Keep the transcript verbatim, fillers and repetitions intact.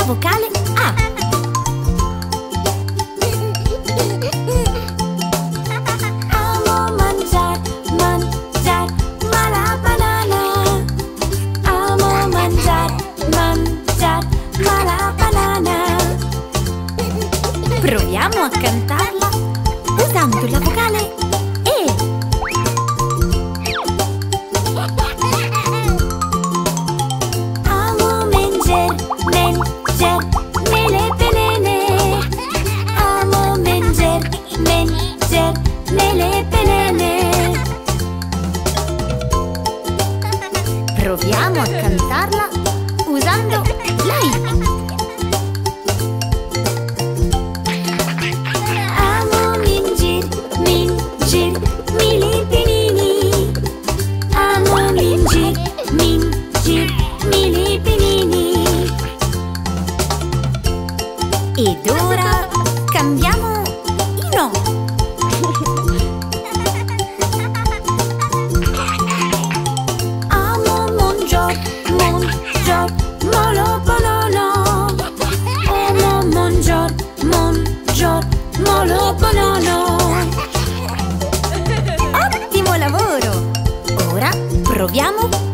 vocale A. Amo mangiar, mangiar, ma la banana. Amo mangiar, mangiar, ma la banana. Proviamo a cantarla usando la vocale E. Amo menjar, menjar, mele pelene. Amo menjar, menjar, mele pelene. Proviamo a cantarla usando la I. Amo mingir, mingir, mili pinini. Amo mingir, mingir, mili pinini. Ed ora cambiamo i no. Amo mangiar, mangiar, ma la banana. Amo mangiar, mangiar, ma la banana. Ottimo lavoro! Ora proviamo